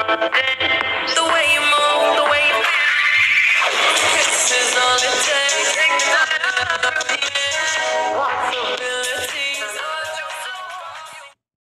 The way you move, the way you feel, this is all it takes.